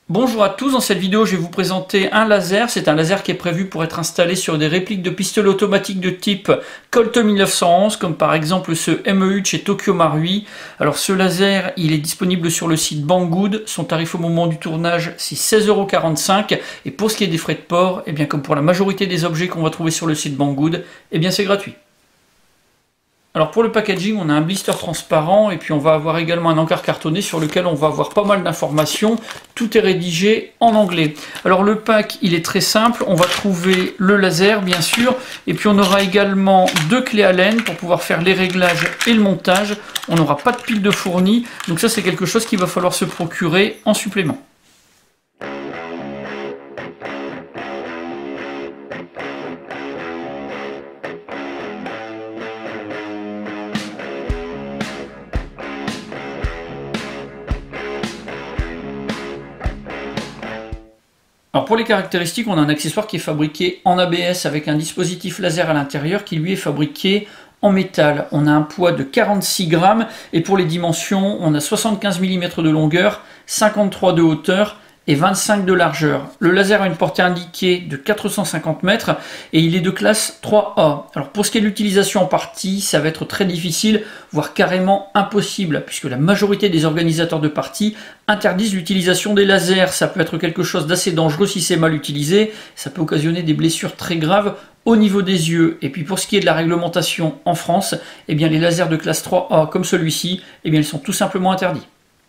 Bonjour à tous, dans cette vidéo je vais vous présenter un laser. C'est un laser qui est prévu pour être installé sur des répliques de pistolets automatiques de type Colt 1911, comme par exemple ce MEU chez Tokyo Marui. Alors ce laser, il est disponible sur le site Banggood. Son tarif au moment du tournage, c'est 16,45 €. Et pour ce qui est des frais de port, eh bien comme pour la majorité des objets qu'on va trouver sur le site Banggood, eh bien c'est gratuit. Alors pour le packaging, on a un blister transparent et puis on va avoir également un encart cartonné sur lequel on va avoir pas mal d'informations. Tout est rédigé en anglais. Alors le pack, il est très simple. On va trouver le laser bien sûr et puis on aura également deux clés Allen pour pouvoir faire les réglages et le montage. On n'aura pas de pile de fourni, donc ça c'est quelque chose qu'il va falloir se procurer en supplément. Alors pour les caractéristiques, on a un accessoire qui est fabriqué en ABS avec un dispositif laser à l'intérieur qui lui est fabriqué en métal. On a un poids de 46 grammes et pour les dimensions, on a 75 mm de longueur, 53 de hauteur et 25 de largeur. Le laser a une portée indiquée de 450 mètres et il est de classe 3A. Alors pour ce qui est de l'utilisation en partie, ça va être très difficile, voire carrément impossible, puisque la majorité des organisateurs de parties interdisent l'utilisation des lasers. Ça peut être quelque chose d'assez dangereux si c'est mal utilisé, ça peut occasionner des blessures très graves au niveau des yeux. Et puis pour ce qui est de la réglementation en France, eh bien les lasers de classe 3A comme celui-ci, eh bien ils sont tout simplement interdits.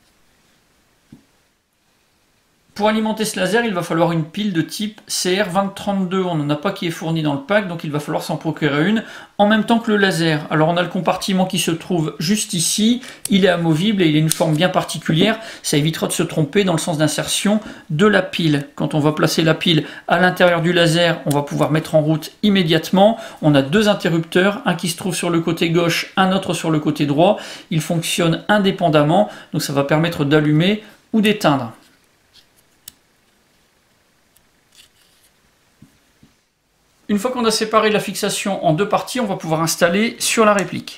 Pour alimenter ce laser, il va falloir une pile de type CR2032. On n'en a pas qui est fournie dans le pack, donc il va falloir s'en procurer une en même temps que le laser. Alors on a le compartiment qui se trouve juste ici. Il est amovible et il a une forme bien particulière. Ça évitera de se tromper dans le sens d'insertion de la pile. Quand on va placer la pile à l'intérieur du laser, on va pouvoir mettre en route immédiatement. On a deux interrupteurs, un qui se trouve sur le côté gauche, un autre sur le côté droit. Ils fonctionnent indépendamment, donc ça va permettre d'allumer ou d'éteindre. Une fois qu'on a séparé la fixation en deux parties, on va pouvoir installer sur la réplique.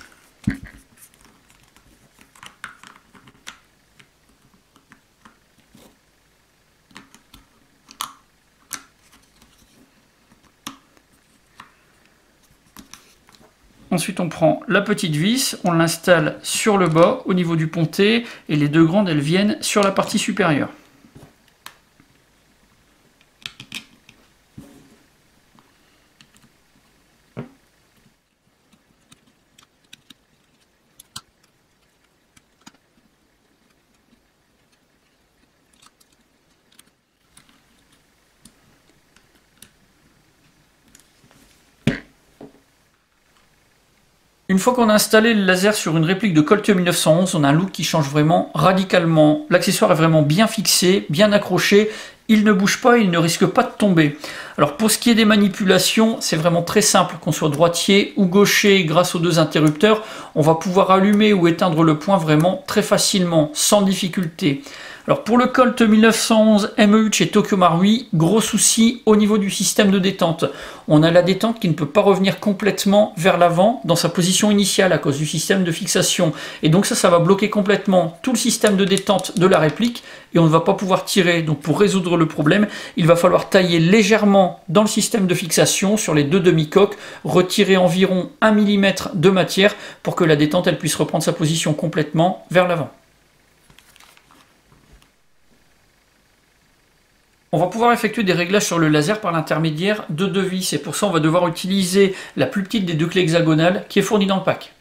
Ensuite, on prend la petite vis, on l'installe sur le bas, au niveau du pontet, et les deux grandes, elles viennent sur la partie supérieure. Une fois qu'on a installé le laser sur une réplique de Colt 1911, on a un look qui change vraiment radicalement. L'accessoire est vraiment bien fixé, bien accroché, il ne bouge pas, il ne risque pas de tomber. Alors pour ce qui est des manipulations, c'est vraiment très simple, qu'on soit droitier ou gaucher, grâce aux deux interrupteurs, on va pouvoir allumer ou éteindre le point vraiment très facilement, sans difficulté. Alors pour le Colt 1911 MEU chez Tokyo Marui, gros souci au niveau du système de détente. On a la détente qui ne peut pas revenir complètement vers l'avant dans sa position initiale à cause du système de fixation. Et donc ça va bloquer complètement tout le système de détente de la réplique et on ne va pas pouvoir tirer. Donc pour résoudre le problème, il va falloir tailler légèrement dans le système de fixation sur les deux demi-coques, retirer environ 1 mm de matière pour que la détente elle puisse reprendre sa position complètement vers l'avant. On va pouvoir effectuer des réglages sur le laser par l'intermédiaire de deux vis et pour ça on va devoir utiliser la plus petite des deux clés hexagonales qui est fournie dans le pack.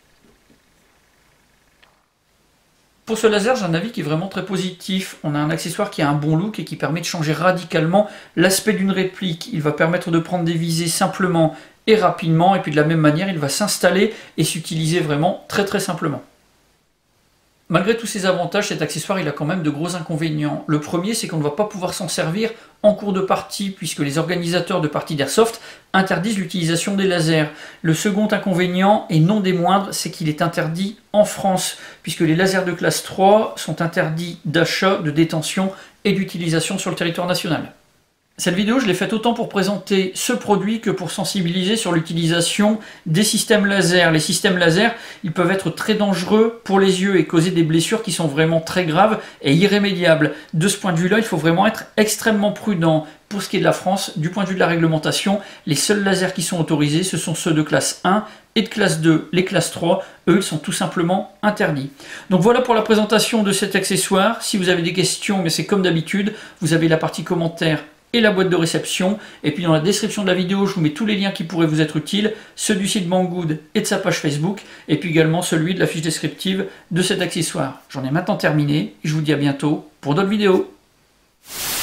Pour ce laser, j'ai un avis qui est vraiment très positif. On a un accessoire qui a un bon look et qui permet de changer radicalement l'aspect d'une réplique. Il va permettre de prendre des visées simplement et rapidement et puis de la même manière il va s'installer et s'utiliser vraiment très simplement. Malgré tous ces avantages, cet accessoire il a quand même de gros inconvénients. Le premier, c'est qu'on ne va pas pouvoir s'en servir en cours de partie, puisque les organisateurs de parties d'airsoft interdisent l'utilisation des lasers. Le second inconvénient, et non des moindres, c'est qu'il est interdit en France, puisque les lasers de classe 3 sont interdits d'achat, de détention et d'utilisation sur le territoire national. Cette vidéo, je l'ai faite autant pour présenter ce produit que pour sensibiliser sur l'utilisation des systèmes laser. Les systèmes laser, ils peuvent être très dangereux pour les yeux et causer des blessures qui sont vraiment très graves et irrémédiables. De ce point de vue-là, il faut vraiment être extrêmement prudent. Pour ce qui est de la France, du point de vue de la réglementation, les seuls lasers qui sont autorisés, ce sont ceux de classe 1 et de classe 2. Les classes 3, eux, ils sont tout simplement interdits. Donc voilà pour la présentation de cet accessoire. Si vous avez des questions, mais c'est comme d'habitude, vous avez la partie commentaires et la boîte de réception. Et puis dans la description de la vidéo, je vous mets tous les liens qui pourraient vous être utiles, ceux du site Banggood et de sa page Facebook, et puis également celui de la fiche descriptive de cet accessoire. J'en ai maintenant terminé, et je vous dis à bientôt pour d'autres vidéos.